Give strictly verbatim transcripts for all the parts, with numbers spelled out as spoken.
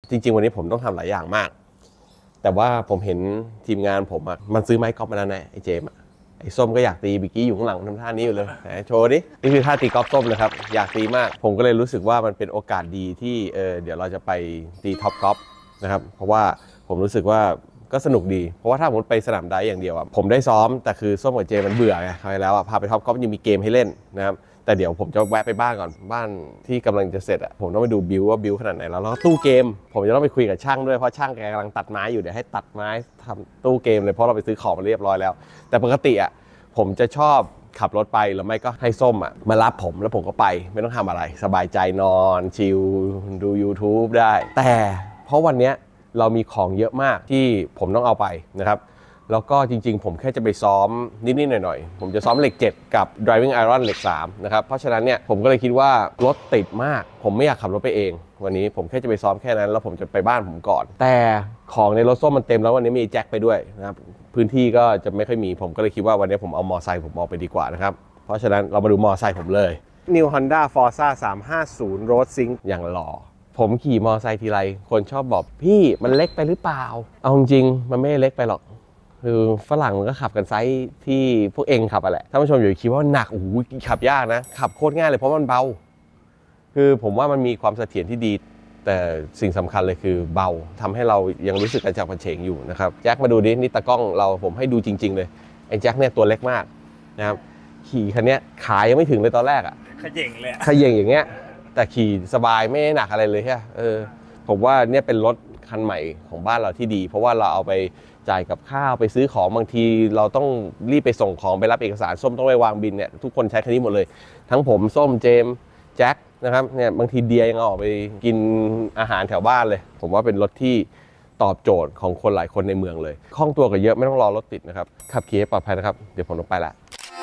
จริงๆวันนี้ผมต้องทำหลายอย่างมากแต่ว่าผมเห็นทีมงานผมอ่ะมันซื้อไม้กอล์ฟมาแล้วแน่ไอ้เจมอ่ะไอ้ส้มก็อยากตีเมื่อกี้อยู่ข้างหลังทำท่านี้อยู่เลยโชว์ดินี่คือท่าตีกอล์ฟส้มนะครับอยากตีมากผมก็เลยรู้สึกว่ามันเป็นโอกาสดีที่เออเดี๋ยวเราจะไปตีท็อปกอล์ฟนะครับเพราะว่าผมรู้สึกว่าก็สนุกดีเพราะว่าถ้าผมไปสนามไดฟ์อย่างเดียวอ่ะผมได้ซ้อมแต่คือส้มกับเจมันเบื่อไงคราวที่แล้วอ่ะพาไปท็อปกอล์ฟยังมีเกมให้เล่นนะครับแต่เดี๋ยวผมจะแวะไปบ้านก่อนบ้านที่กำลังจะเสร็จอ่ะผมต้องไปดูบิวว่าบิวขนาดไหนแล้วแล้วก็ตู้เกมผมจะต้องไปคุยกับช่างด้วยเพราะช่างแกกำลังตัดไม้อยู่เดี๋ยวให้ตัดไม้ทำตู้เกมเลยเพราะเราไปซื้อของมาเรียบร้อยแล้วแต่ปกติอ่ะผมจะชอบขับรถไปหรือไม่ก็ให้ส้มอ่ะมารับผมแล้วผมก็ไปไม่ต้องทำอะไรสบายใจนอนชิลดู YouTube ได้แต่เพราะวันนี้เรามีของเยอะมากที่ผมต้องเอาไปนะครับแล้วก็จริงๆผมแค่จะไปซ้อมนิดๆหน่อยๆผมจะซ้อมเหล็กเจ็ดกับ driving iron เหล็กสามนะครับเพราะฉะนั้นเนี่ยผมก็เลยคิดว่ารถติดมากผมไม่อยากขับรถไปเองวันนี้ผมแค่จะไปซ้อมแค่นั้นแล้วผมจะไปบ้านผมก่อนแต่ของในรถส้มมันเต็มแล้ววันนี้มีแจ็คไปด้วยนะครับพื้นที่ก็จะไม่ค่อยมีผมก็เลยคิดว่าวันนี้ผมเอามอไซค์ผมออกไปดีกว่านะครับเพราะฉะนั้นเรามาดูมอไซค์ผมเลย New Honda Forza สามห้าศูนย์ Road Sync อย่างหล่อผมขี่มอไซค์ทีไรคนชอบบอกพี่มันเล็กไปหรือเปล่าเอาจริงมันไม่เล็กไปหรอกคือฝรั่งมันก็ขับกันไซส์ที่พวกเองขับอะแหละท่านผู้ชมอย่าคิดว่าหนักโอ้โหขับยากนะขับโคตรง่ายเลยเพราะมันเบาคือผมว่ามันมีความเสถียรที่ดีแต่สิ่งสำคัญเลยคือเบาทำให้เรายังรู้สึกกระฉับกระเฉงอยู่นะครับแจ็คมาดูดินี่ตากล้องเราผมให้ดูจริงๆเลยไอ้แจ็คเนี่ยตัวเล็กมากนะครับขี่คันนี้ขายังไม่ถึงเลยตอนแรกอะขย่งเลยขย่งอย่างเงี้ยแต่ขี่สบายไม่หนักอะไรเลยใช่เออผมว่าเนี่ยเป็นรถคันใหม่ของบ้านเราที่ดีเพราะว่าเราเอาไปจ่ายกับข้าวไปซื้อของบางทีเราต้องรีบไปส่งของไปรับเอกสารส้มต้องไปวางบินเนี่ยทุกคนใช้คันนี้หมดเลยทั้งผมส้มเจมแจ็คนะครับเนี่ยบางทีเดียยังเอาออกไปกินอาหารแถวบ้านเลยผมว่าเป็นรถที่ตอบโจทย์ของคนหลายคนในเมืองเลยคล่องตัวกับเยอะไม่ต้องรอรถติดนะครับขับขี่ให้ปลอดภัยนะครับเดี๋ยวผมลงไปละ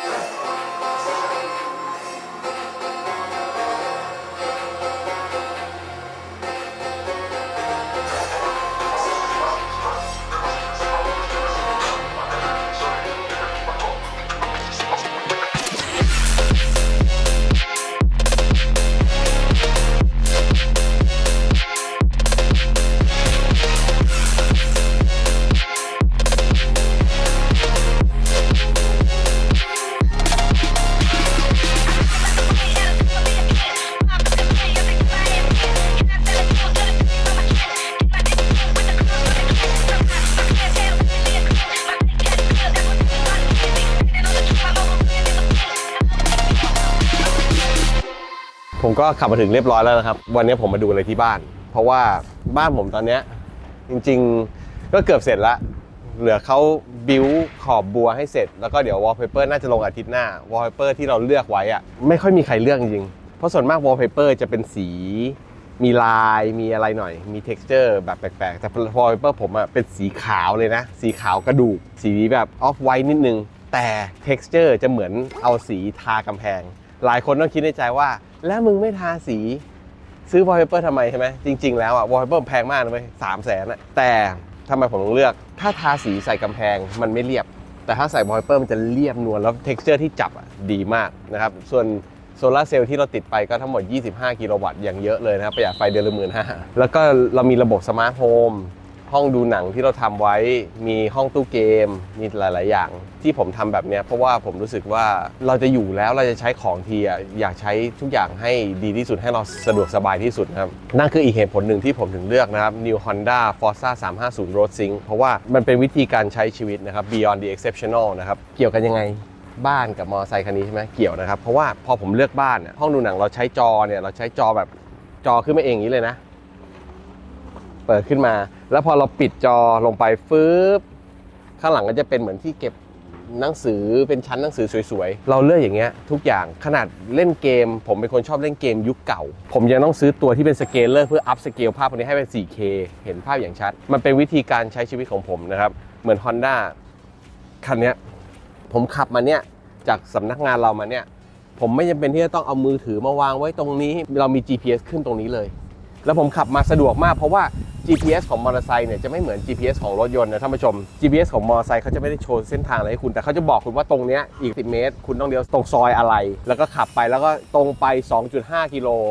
ผมก็ขับมาถึงเรียบร้อยแล้วนะครับวันนี้ผมมาดูอะไรที่บ้านเพราะว่าบ้านผมตอนนี้จริงๆก็เกือบเสร็จแล้วเหลือเขาบิ้วขอบบัวให้เสร็จแล้วก็เดี๋ยววอลเปเปอร์น่าจะลงอาทิตย์หน้าวอลเปเปอร์ที่เราเลือกไว้อะไม่ค่อยมีใครเลือกจริงเพราะส่วนมากวอลเปเปอร์จะเป็นสีมีลายมีอะไรหน่อยมี texture แบบแปลกๆแต่วอลเปเปอร์ผมอะเป็นสีขาวเลยนะสีขาวกระดูกสีแบบออฟไวท์นิดนึงแต่ texture จะเหมือนเอาสีทากำแพงหลายคนต้องคิดในใจว่าแล้วมึงไม่ทาสีซื้อวอลเปเปอร์ทำไมใช่ไหมจริงๆแล้วอ่ะวอลเปเปอร์แพงมากนะเว้ยสามแสนอ่ะแต่ทำไมผมต้องเลือกถ้าทาสีใส่กำแพงมันไม่เรียบแต่ถ้าใส่วอลเปเปอร์มันจะเรียบนวลแล้ว texture ที่จับอ่ะดีมากนะครับส่วนโซลาร์เซลล์ที่เราติดไปก็ทั้งหมดยี่สิบห้ากิโลวัตต์อย่างเยอะเลยนะครับประหยัดไฟเดือนละหมื่นห้าแล้วก็เรามีระบบสมาร์ทโฮมห้องดูหนังที่เราทำไว้มีห้องตู้เกมมีหลายๆอย่างที่ผมทำแบบนี้เพราะว่าผมรู้สึกว่าเราจะอยู่แล้วเราจะใช้ของทีอ่ะอยากใช้ทุกอย่างให้ดีที่สุดให้เราสะดวกสบายที่สุดนะครับนั่นคืออีกเหตุผลหนึ่งที่ผมถึงเลือกนะครับ New Honda Forza สามห้าศูนย์ Road Sync เพราะว่ามันเป็นวิธีการใช้ชีวิตนะครับ Beyond the Exceptional นะครับเกี่ยวกันยังไงบ้านกับมอเตอร์ไซค์คันนี้ใช่ไหมเกี่ยวนะครับเพราะว่าพอผมเลือกบ้านห้องดูหนังเราใช้จอเนี่ยเราใช้จอแบบจอขึ้นมาเองอย่างนี้เลยนะเปิดขึ้นมาแล้วพอเราปิดจอลงไปฟืบข้างหลังก็จะเป็นเหมือนที่เก็บหนังสือเป็นชั้นหนังสือสวยๆเราเลือกอย่างเงี้ยทุกอย่างขนาดเล่นเกมผมเป็นคนชอบเล่นเกมยุคเก่าผมยังต้องซื้อตัวที่เป็นสเกลเลอร์เพื่ออัพสเกลภาพพวกนี้ให้เป็น โฟร์เค เห็นภาพอย่างชัดมันเป็นวิธีการใช้ชีวิตของผมนะครับเหมือน Honda คันนี้ผมขับมาเนี่ยจากสำนักงานเรามาเนี่ยผมไม่จำเป็นที่จะต้องเอามือถือมาวางไว้ตรงนี้เรามี จี พี เอส ขึ้นตรงนี้เลยแล้วผมขับมาสะดวกมากเพราะว่า จี พี เอส ของมอเตอร์ไซค์เนี่ยจะไม่เหมือน จี พี เอส ของรถยนต์นะท่านผู้ชม จี พี เอส ของมอเตอร์ไซค์เขาจะไม่ได้โชว์เส้นทางอะไรให้คุณแต่เขาจะบอกคุณว่าตรงเนี้ยอีกสิบเมตรคุณต้องเลี้ยวตรงซอยอะไรแล้วก็ขับไปแล้วก็ตรงไป สองจุดห้า กิโล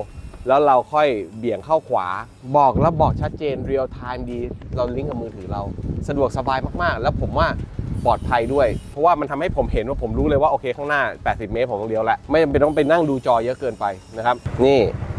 แล้วเราค่อยเบี่ยงเข้าขวาบอกแล้วบอกชัดเจนเรียลไทม์ดีเราลิงก์กับมือถือเราสะดวกสบายมากๆแล้วผมว่าปลอดภัยด้วยเพราะว่ามันทำให้ผมเห็นว่าผมรู้เลยว่าโอเคข้างหน้าแปดสิบเมตรผมต้องเลี้ยวแล้วไม่จำเป็นต้องไปนั่งดูจอเยอะเกินไปนะครับนี่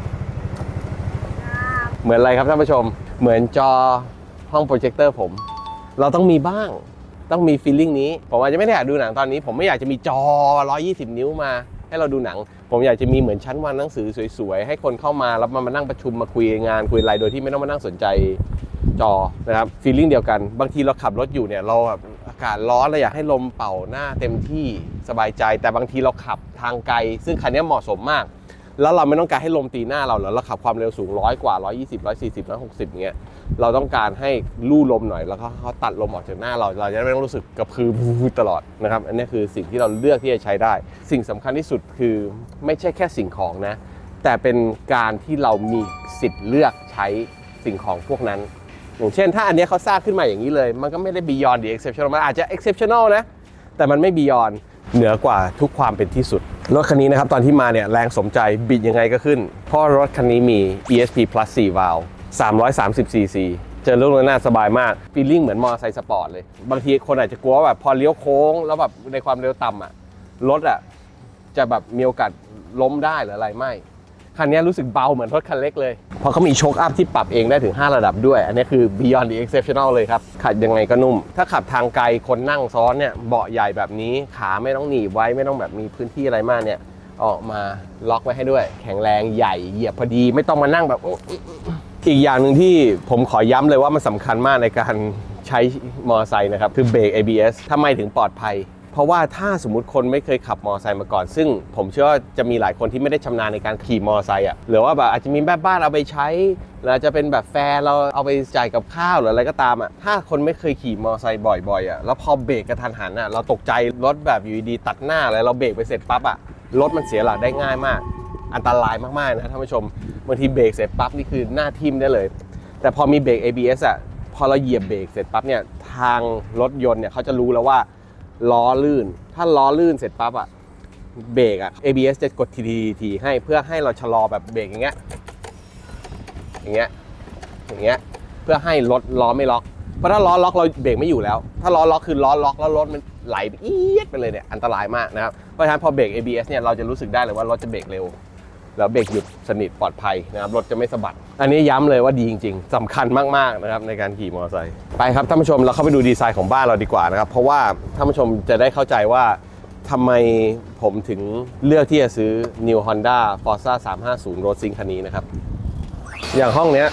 เหมือนอะไรครับท่านผู้ชมเหมือนจอห้องโปรเจคเตอร์ผมเราต้องมีบ้างต้องมีฟีลลิ่งนี้ผมอาจจะไม่ได้อยากดูหนังตอนนี้ผมไม่อยากจะมีจอหนึ่งร้อยยี่สิบนิ้วมาให้เราดูหนังผมอยากจะมีเหมือนชั้นวางหนังสือสวยๆให้คนเข้ามาแล้วมานั่งประชุมมาคุยงานคุยอะไรโดยที่ไม่ต้องมานั่งสนใจจอนะครับฟีลลิ่งเดียวกันบางทีเราขับรถอยู่เนี่ยเราแบบอากาศร้อนเราอยากให้ลมเป่าหน้าเต็มที่สบายใจแต่บางทีเราขับทางไกลซึ่งคันนี้เหมาะสมมากแล้วเราไม่ต้องการให้ลมตีหน้าเราหรอเราขับความเร็วสูงร้อยกว่าร้อยยี่สิบ ร้อยสี่สิบ ร้อยหกสิบอย่างเงี้ยเราต้องการให้ลู่ลมหน่อยแล้วก็เขาตัดลมออกจากหน้าเราเราจะไม่ต้องรู้สึกกระพือพูตลอดนะครับอันนี้คือสิ่งที่เราเลือกที่จะใช้ได้สิ่งสำคัญที่สุดคือไม่ใช่แค่สิ่งของนะแต่เป็นการที่เรามีสิทธิ์เลือกใช้สิ่งของพวกนั้นอย่างเช่นถ้าอันนี้เขาสร้างขึ้นมาอย่างนี้เลยมันก็ไม่ได้ beyond the exceptional มันอาจจะ exceptional นะแต่มันไม่ beyond เหนือกว่าทุกความเป็นที่สุดรถคันนี้นะครับตอนที่มาเนี่ยแรงสมใจบิดยังไงก็ขึ้นเพราะรถคันนี้มี อี เอส พี Plus สี่ valve สามร้อยสามสิบ ซี ซี เจอลูกระนาดสบายมากฟีลลิ่งเหมือนมอเตอร์ไซค์สปอร์ตเลยบางทีคนอาจจะกลัวว่าแบบพอเลี้ยวโค้งแล้วแบบในความเร็วต่ำอ่ะรถอ่ะจะแบบมีโอกาสล้มได้หรืออะไรไม่คันนี้รู้สึกเบาเหมือนรถคันเล็กเลยเพราะเขามีโชคอัพที่ปรับเองได้ถึงห้าระดับด้วยอันนี้คือ beyond the exceptional เลยครับขับยังไงก็นุ่มถ้าขับทางไกลคนนั่งซ้อนเนี่ยเบาะใหญ่แบบนี้ขาไม่ต้องหนีบไว้ไม่ต้องแบบมีพื้นที่อะไรมากเนี่ยออกมาล็อกไว้ให้ด้วยแข็งแรงใหญ่เหยียบพอดีไม่ต้องมานั่งแบบอีกอย่างหนึ่งที่ผมขอย้ำเลยว่ามันสำคัญมากในการใช้มอเตอร์ไซค์นะครับคือเบรก เอ บี เอส ทำไมถึงปลอดภัยเพราะว่าถ้าสมมุติคนไม่เคยขับมอเตอร์ไซค์มาก่อนซึ่งผมเชื่อว่าจะมีหลายคนที่ไม่ได้ชำนาญในการขี่มอเตอร์ไซค์อ่ะหรือว่าแบบอาจจะมีแม่บ้านเอาไปใช้หรืออาจจะเป็นแบบแฟนเราเอาไปจ่ายกับข้าวหรืออะไรก็ตามอ่ะถ้าคนไม่เคยขี่มอเตอร์ไซค์บ่อยๆอ่ะแล้วพอเบรกกระทันหันอ่ะเราตกใจรถแบบอยู่ดีตัดหน้าอะไรเราเบรกไปเสร็จปั๊บอ่ะรถมันเสียหลักได้ง่ายมากอันตรายมากๆนะท่านผู้ชมบางทีเบรกเสร็จปั๊บนี่คือหน้าทิ่มได้เลยแต่พอมีเบรก เอ บี เอส อ่ะพอเราเหยียบเบรกเสร็จปั๊บเนี่ยทางรถยนต์เนี่ยเขาจะรู้แล้วว่าล้อลื่นถ้าล้อลื่นเสร็จปั๊บอ่ะเบรกอ่ะ เอ บี เอส จะกดทีๆให้เพื่อให้เราชะลอแบบเบรกอย่างเงี้ยอย่างเงี้ยอย่างเงี้ยเพื่อให้รถล้อไม่ล็อกเพราะถ้าล้อล็อกเราเบรกไม่อยู่แล้วถ้าล้อล็อกคือล้อล็อกแล้วรถมันไหลไปเอี๊ยดไปเลยเนี่ยอันตรายมากนะครับเพราะฉะนั้นพอเบรก เอ บี เอส เนี่ยเราจะรู้สึกได้เลยว่ารถจะเบรกเร็วแล้วเบรกหยุดสนิทปลอดภัยนะครับรถจะไม่สะบัดอันนี้ย้ำเลยว่าดีจริงๆสำคัญมากๆนะครับในการขี่มอเตอร์ไซค์ไปครับท่านผู้ชมเราเข้าไปดูดีไซน์ของบ้านเราดีกว่านะครับเพราะว่าท่านผู้ชมจะได้เข้าใจว่าทำไมผมถึงเลือกที่จะซื้อ New Honda Forza สามห้าศูนย์ Road Sync คันนี้นะครับอย่างห้องเนี้ย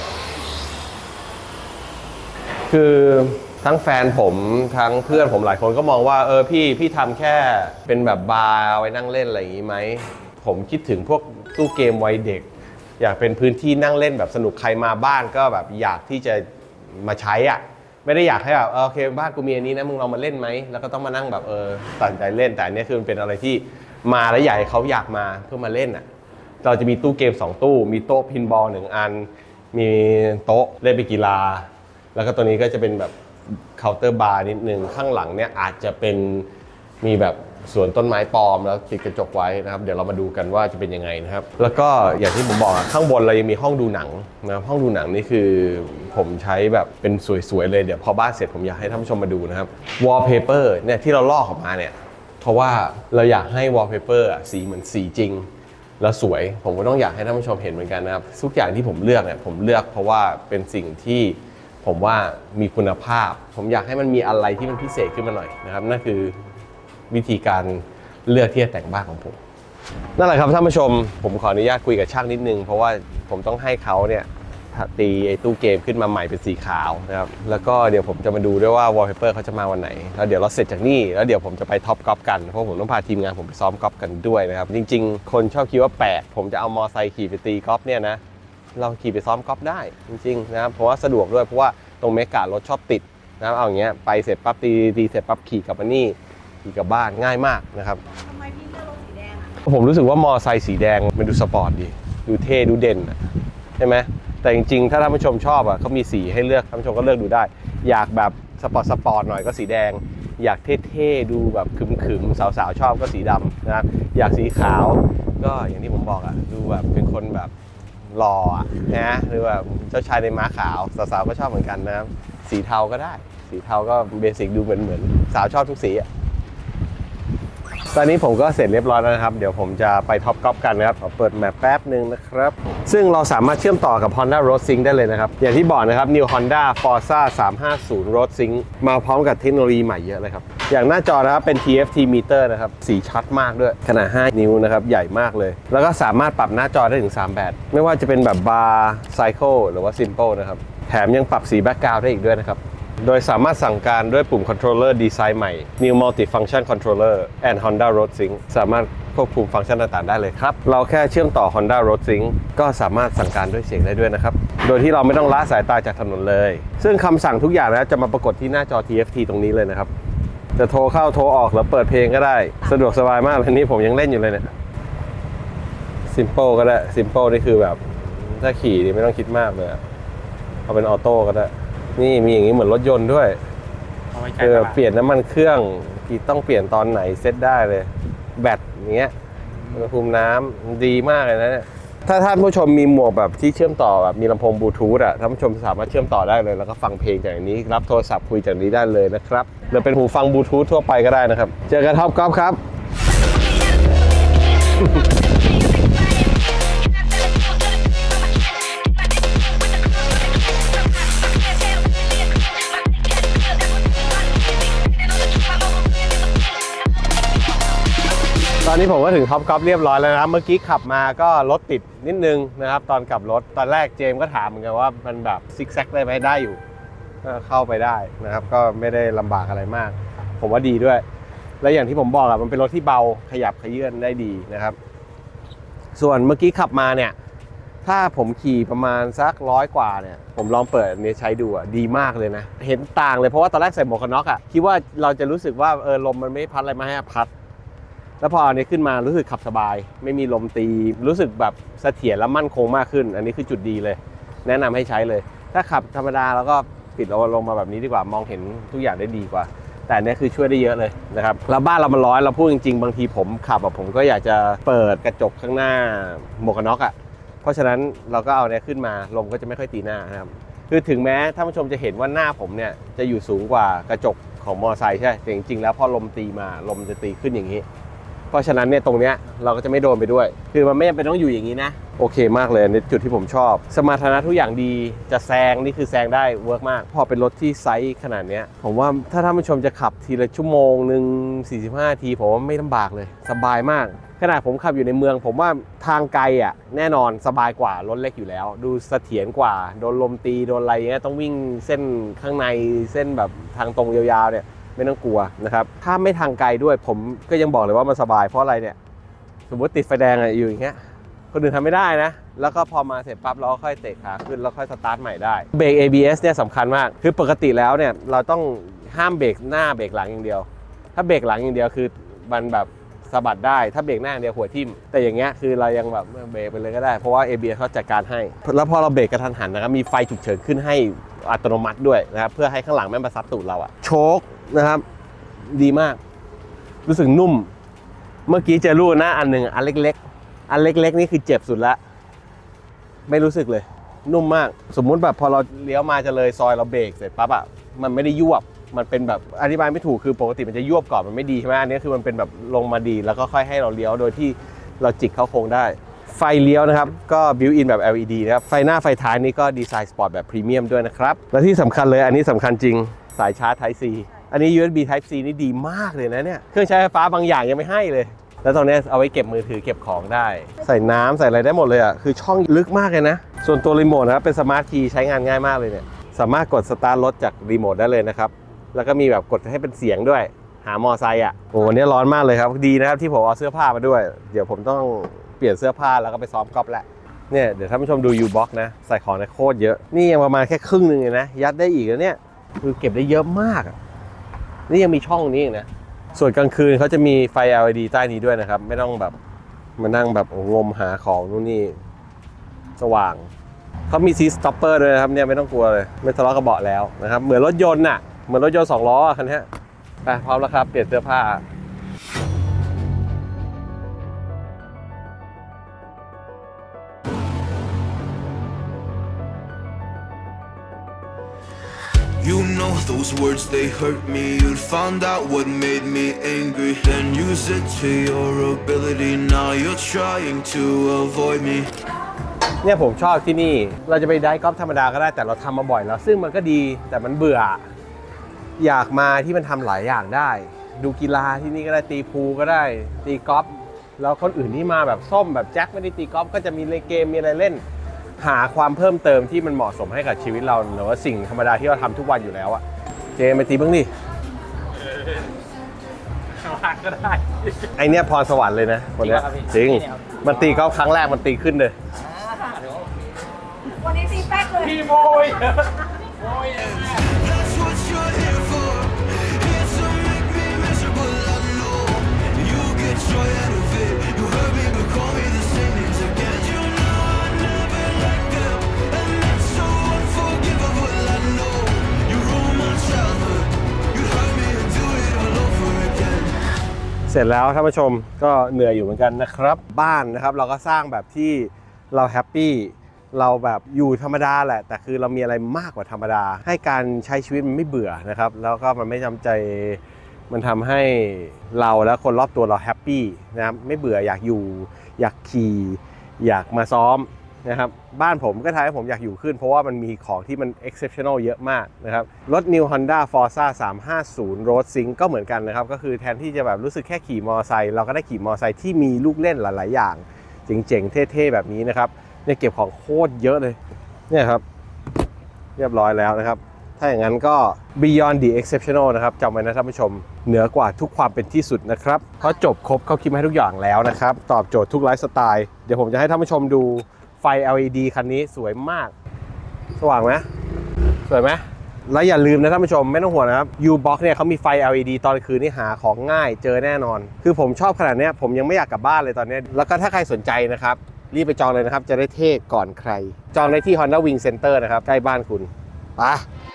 คือทั้งแฟนผมทั้งเพื่อนผมหลายคนก็มองว่าเออพี่พี่ทำแค่เป็นแบบบาร์ไว้นั่งเล่นอะไรอย่างนี้ไหมผมคิดถึงพวกตู้เกมวัยเด็กอยากเป็นพื้นที่นั่งเล่นแบบสนุกใครมาบ้านก็แบบอยากที่จะมาใช้อ่ะไม่ได้อยากให้แบบโอเคบ้านกูมีอันนี้นะมึงลองมาเล่นไหมแล้วก็ต้องมานั่งแบบเออตัดใจเล่นแต่อันนี้คือมันเป็นอะไรที่มาแล้วอยากให้เขาอยากมาเพื่อมาเล่นอ่ะเราจะมีตู้เกมสองตู้มีโต๊ะพินบอลหนึ่งอันมีโต๊ะเล่นไปกีฬาแล้วก็ตัวนี้ก็จะเป็นแบบเคาน์เตอร์บาร์นิดนึงข้างหลังเนี่ยอาจจะเป็นมีแบบสวนต้นไม้ปลอมแล้วติดกระจกไว้นะครับเดี๋ยวเรามาดูกันว่าจะเป็นยังไงนะครับแล้วก็อย่างที่ผมบอกข้างบนเรายังมีห้องดูหนังนะห้องดูหนังนี่คือผมใช้แบบเป็นสวยๆเลยเดี๋ยวพอบ้านเสร็จผมอยากให้ท่านผู้ชมมาดูนะครับวอลเปเปอร์เนี่ยที่เราลอกออกมาเนี่ยเพราะว่าเราอยากให้วอลเปเปอร์สีเหมือนสีจริงแล้วสวยผมก็ต้องอยากให้ท่านผู้ชมเห็นเหมือนกันนะครับทุกอย่างที่ผมเลือกเนี่ยผมเลือกเพราะว่าเป็นสิ่งที่ผมว่ามีคุณภาพผมอยากให้มันมีอะไรที่มันพิเศษขึ้นมาหน่อยนะครับนั่นคือวิธีการเลือกที่จะแต่งบ้านของผมนั่นแหละครับท่านผู้ชมผมขออนุญาตคุยกับช่างนิดนึงเพราะว่าผมต้องให้เขาเนี่ยตีไอ้ตู้เกมขึ้นมาใหม่เป็นสีขาวนะครับแล้วก็เดี๋ยวผมจะมาดูด้วยว่าวอลเปเปอร์เขาจะมาวันไหนแล้วเดี๋ยวเราเสร็จจากนี่แล้วเดี๋ยวผมจะไปท็อปกอล์ฟกันเพราะผมต้องพาทีมงานผมไปซ้อมกอล์ฟกันด้วยนะครับจริงๆคนชอบคิดว่าแปลกผมจะเอามอไซค์ขี่ไปตีกอล์ฟเนี่ยนะเราขี่ไปซ้อมกอล์ฟได้จริงๆนะครับเพราะว่าสะดวกด้วยเพราะว่าตรงเมกะรถชอบติดนะครับเอาอย่างเงี้ยไปเสร็จปั๊บตีตีเสร็จปั๊บขี่กลับมานี่ขี่กลับบ้านง่ายมากนะครับทำไมพี่เลือกรถสีแดงอ่ะผมรู้สึกว่ามอไซค์สีแดงมันดูสปอร์ตดีดูเท่ดูเด่นใช่ไหมแต่จริงๆถ้าท่านผู้ชมชอบอ่ะเขามีสีให้เลือกท่านผู้ชมก็เลือกดูได้อยากแบบสปอร์ตสปอร์ตหน่อยก็สีแดงอยากเท่ๆดูแบบขึมๆสาวๆชอบก็สีดำนะครับอยากสีขาวก็อย่างที่ผมบอกอ่ะดูแบบเป็นคนแบบหล่อนะหรือว่าเจ้าชายในม้าขาวสาวๆก็ชอบเหมือนกันนะครับสีเทาก็ได้สีเทาก็เบสิกดูเหมือนเหมือนสาวชอบทุกสีอ่ะตอนนี้ผมก็เสร็จเรียบร้อยแล้วนะครับเดี๋ยวผมจะไปท็อปกอล์ฟกันนะครับขอเปิดแมปแป๊บหนึ่งนะครับซึ่งเราสามารถเชื่อมต่อกับ Honda Road Sync ได้เลยนะครับอย่างที่บอกนะครับ New Honda Forza สามห้าศูนย์ Road Sync มาพร้อมกับเทคโนโลยีใหม่เยอะเลยครับอย่างหน้าจอนะครับเป็น ที เอฟ ที meter นะครับสีชัดมากด้วยขนาดห้านิ้วนะครับใหญ่มากเลยแล้วก็สามารถปรับหน้าจอได้ถึงสามแบบไม่ว่าจะเป็นแบบ Bar Cycle หรือว่า Simple นะครับแถมยังปรับสีแบ็คกราวด์ได้อีกด้วยนะครับโดยสามารถสั่งการด้วยปุ่ม controller ดีไซน์ใหม่ New Multi-Function Controller and Honda Road Sync สามารถควบคุมฟังก์ชันต่างๆได้เลยครับเราแค่เชื่อมต่อ Honda Road Sync ก็สามารถสั่งการด้วยเสียงได้ด้วยนะครับโดยที่เราไม่ต้องละสายตาจากถนนเลยซึ่งคำสั่งทุกอย่างนะจะมาปรากฏที่หน้าจอ ที เอฟ ที ตรงนี้เลยนะครับจะโทรเข้าโทรออกหรือเปิดเพลงก็ได้สะดวกสบายมากเลยนี่ผมยังเล่นอยู่เลยเนี่ย Simple ก็ได้ Simple นี่คือแบบถ้าขี่นี่ไม่ต้องคิดมากเลยเอาเป็นออโต้ก็ได้นี่มีอย่างนี้เหมือนรถยนต์ด้วยเออเปลี่ยนน้ำมันเครื่องที่ต้องเปลี่ยนตอนไหนเซ็ตได้เลยแบตอย่างเงี้ยอุณหภูมิน้ำดีมากเลยนะเนี่ยถ้าท่านผู้ชมมีหมวกแบบที่เชื่อมต่อแบบมีลำโพงบลูทูธอ่ะท่านผู้ชมสามารถเชื่อมต่อได้เลยแล้วก็ฟังเพลงจากนี้รับโทรศัพท์คุยจากนี้ได้เลยนะครับหรือเป็นหูฟังบลูทูธทั่วไปก็ได้นะครับเจอกันท็อปกอล์ฟครับตอนนี้ผมก็ถึงท็อปกอล์ฟเรียบร้อยแล้วนะครับเมื่อกี้ขับมาก็รถติดนิดนึงนะครับตอนกลับรถตอนแรกเจมก็ถามเหมือนกันว่ามันแบบซิกแซกได้ไหมได้อยู่ก็เข้าไปได้นะครับก็ไม่ได้ลำบากอะไรมากผมว่าดีด้วยและอย่างที่ผมบอกอะมันเป็นรถที่เบาขยับขยื่นได้ดีนะครับส่วนเมื่อกี้ขับมาเนี่ยถ้าผมขี่ประมาณสักร้อยกว่าเนี่ยผมลองเปิดอันนี้ใช้ดูอะดีมากเลยนะเห็นต่างเลยเพราะว่าตอนแรกใส่หมวกกันน็อกอะคิดว่าเราจะรู้สึกว่าเออลมมันไม่พัดอะไรมาให้พัดแล้วพออันนี้ขึ้นมารู้สึกขับสบายไม่มีลมตีรู้สึกแบบเสถียรและมั่นคงมากขึ้นอันนี้คือจุดดีเลยแนะนำให้ใช้เลยถ้าขับธรรมดาแล้วก็ปิดลงมาแบบนี้ดีกว่ามองเห็นทุกอย่างได้ดีกว่าแต่อันนี้คือช่วยได้เยอะเลยนะครับแล้วบ้านเรามันร้อนเราพูดจริงๆบางทีผมขับแบบผมก็อยากจะเปิดกระจกข้างหน้าหมวกกันน็อกอ่ะเพราะฉะนั้นเราก็เอาเนี้ยขึ้นมาลมก็จะไม่ค่อยตีหน้านะครับคือถึงแม้ท่านผู้ชมจะเห็นว่าหน้าผมเนี่ยจะอยู่สูงกว่ากระจกของมอเตอร์ไซค์ใช่แต่จริงๆแล้วพอลมตีมาลมจะตีขึ้นอย่างนี้เพราะฉะนั้นเนี่ยตรงเนี้ยเราก็จะไม่โดนไปด้วยคือมันไม่จำเป็นต้องอยู่อย่างนี้นะโอเคมากเลยในจุดที่ผมชอบสมรรถนะทุกอย่างดีจะแซงนี่คือแซงได้เวิร์กมากพอเป็นรถที่ไซส์ขนาดนี้ผมว่าถ้าท่านผู้ชมจะขับทีละชั่วโมงหนึ่งสี่สิบห้านาทีผมว่าไม่ลำบากเลยสบายมากขนาดผมขับอยู่ในเมืองผมว่าทางไกลอ่ะแน่นอนสบายกว่ารถเล็กอยู่แล้วดูเสถียรกว่าโดนลมตีโดนอะไรเงี้ยต้องวิ่งเส้นข้างในเส้นแบบทางตรงยาวๆเนี่ยไม่ต้องกลัวนะครับถ้าไม่ทางไกลด้วยผมก็ยังบอกเลยว่ามันสบายเพราะอะไรเนี่ยสมมติติดไฟแดงอยู่อย่างเงี้ยคนอื่นทำไม่ได้นะแล้วก็พอมาเสร็จปั๊บเราก็ค่อยเตะขาขึ้นแล้วค่อยสตาร์ทใหม่ได้เบรก เอ บี เอส เนี่ยสำคัญมากคือปกติแล้วเนี่ยเราต้องห้ามเบรกหน้าเบรกหลังอย่างเดียวถ้าเบรกหลังอย่างเดียวคือมันแบบสะบัดได้ถ้าเบรกหน้าอย่างเดียวหัวทิ่มแต่อย่างเงี้ยคือเรายังแบบเบรกไปเลยก็ได้เพราะว่า เอ บี เอส เขาจัดการให้แล้วพอเราเบรกกระทันหันนะครับมีไฟฉุกเฉินขึ้นให้อัตโนมัติด้วยนะครับเพื่อให้ข้างหลังไม่มาซัดตูดเราอะโชคนะครับดีมากรู้สึกนุ่มเมื่อกี้เจอลูกหน้าอันหนึ่งอันเล็กๆอันเล็กๆนี่คือเจ็บสุดละไม่รู้สึกเลยนุ่มมากสมมุติแบบพอเราเลี้ยวมาจะเลยซอยเราเบรกเสร็จปั๊บอะมันไม่ได้ยวบมันเป็นแบบอธิบายไม่ถูกคือปกติมันจะยวบก่อนมันไม่ดีใช่ไหมอันนี้คือมันเป็นแบบลงมาดีแล้วก็ค่อยให้เราเลี้ยวโดยที่เราจิกเข้าโค้งได้ไฟเลี้ยวนะครับก็บิวอินแบบ แอล อี ดี นะครับไฟหน้าไฟท้ายนี่ก็ดีไซน์สปอร์ตแบบพรีเมียมด้วยนะครับและที่สำคัญเลยอันนี้สำคัญจริงสายชาร์จ Type C อันนี้ ยู เอส บี Type C นี่ดีมากเลยนะเนี่ยเครื่องใช้ไฟฟ้าบางอย่างยังไม่ให้เลยแล้วตรงนี้เอาไว้เก็บมือถือเก็บของได้ใส่น้ำใส่อะไรได้หมดเลยอ่ะคือช่องลึกมากเลยนะส่วนตัวรีโมทนะครับเป็นสมาร์ทคีย์ใช้งานง่ายมากเลยเนี่ยสามารถกดสตาร์ทรถจากรีโมทได้เลยนะครับแล้วก็มีแบบกดให้เป็นเสียงด้วยหามอไซค์อ่ะโอ้วันนี้ร้อนมากเลยครับดีนะครับที่ผมเอาเสื้อผ้ามาด้วยเดี๋ยวผมต้องเปลี่ยนเสื้อผ้าแล้วก็ไปซ้อมกอล์ฟแหละเนี่ยเดี๋ยวท่านผู้ชมดู U-Box นะใส่ของในโคตรเยอะนี่ยังประมาณแค่ครึ่งนึงเลยนะยัดได้อีกแล้วเนี่ยคือเก็บได้เยอะมากนี่ยังมีช่องนี้อีกนะส่วนกลางคืนเขาจะมีไฟ แอล อี ดี ใต้นี้ด้วยนะครับไม่ต้องแบบมานั่งแบบงมหาของนู่นนี่สว่างเขามีซีสต็อปเปอร์ด้วยนะครับเนี่ยไม่ต้องกลัวเลยไม่ทะเลาะกับเบาะแล้วนะครับเหมือนรถยนต์น่ะเหมือนรถยนต์สองล้อคันนี้ไปพร้อมแล้วครับเปลี่ยนเสื้อผ้า You know those words, they hurt me. You'd found out what made me angry, then use it to your ability. Now you're trying to avoid me. เนี่ยผมชอบที่นี่เราจะไปไดฟ์กอล์ฟธรรมดาก็ได้แต่เราทำมาบ่อยแล้วซึ่งมันก็ดีแต่มันเบื่ออยากมาที่มันทำหลายอย่างได้ดูกีฬาที่นี่ก็ได้ตีพูลก็ได้ตีกอล์ฟแล้วคนอื่นที่มาแบบส้มแบบแจ็คไม่ได้ตีกอล์ฟก็จะมีเล่นเกมมีอะไรเล่นหาความเพิ่มเติมที่มันเหมาะสมให้กับชีวิตเราหรือว่าสิ่งธรรมดาที่เราทำทุกวันอยู่แล้วอะเจมไปตีบ้างดิก็ได้ไอเนี้ยพรสวรรค์เลยนะคนเนี้ยจริงมันตีกอล์ฟครั้งแรกมันตีขึ้นเลยวันนี้ตีแป๊กเลยพี่โมยโมย That's what you're here for. Here to make me miserable. I know you get joy out of it. You hurt me, but call me the same names again. You know I never let go, and that's so unforgivable. I know you ruined my childhood. You hurt me and do it all over again. เสร็จแล้วท่านผู้ชมก็เหนื่อยอยู่เหมือนกันนะครับบ้านนะครับเราก็สร้างแบบที่เราแฮปปี้เราแบบอยู่ธรรมดาแหละแต่คือเรามีอะไรมากกว่าธรรมดาให้การใช้ชีวิตมันไม่เบื่อนะครับแล้วก็มันไม่จำใจมันทำให้เราและคนรอบตัวเราแฮปปี้นะครับไม่เบื่ออยากอยู่อยากขี่อยากมาซ้อมนะครับบ้านผมก็ทำให้ผมอยากอยู่ขึ้นเพราะว่ามันมีของที่มัน exceptional เยอะมากนะครับรถ New Honda Forza สามห้าศูนย์ Road Sync ก็เหมือนกันนะครับก็คือแทนที่จะแบบรู้สึกแค่ขี่มอเตอร์ไซค์เราก็ได้ขี่มอเตอร์ไซค์ที่มีลูกเล่นหลายๆอย่างเจ๋งๆเท่ๆแบบนี้นะครับเนี่ยเก็บของโคตรเยอะเลยเนี่ยครับเรียบร้อยแล้วนะครับถ้าอย่างนั้นก็ Beyond the Exceptional นะครับจำไว้นะท่านผู้ชมเหนือกว่าทุกความเป็นที่สุดนะครับเขาจบครบเขาคิดมาให้ทุกอย่างแล้วนะครับตอบโจทย์ทุกไลฟ์สไตล์เดี๋ยวผมจะให้ท่านผู้ชมดูไฟ แอล อี ดี คันนี้สวยมากสว่างไหมสวยไหมแล้วอย่าลืมนะท่านผู้ชมไม่ต้องห่วงนะครับ U-Box เนี่ยเขามีไฟ แอล อี ดี ตอนคืนนี่หาของง่ายเจอแน่นอนคือผมชอบขนาดนี้ผมยังไม่อยากกลับบ้านเลยตอนนี้แล้วก็ถ้าใครสนใจนะครับรีบไปจองเลยนะครับจะได้เท่ก่อนใครจองได้ที่ Honda Wing Center นะครับใกล้บ้านคุณไป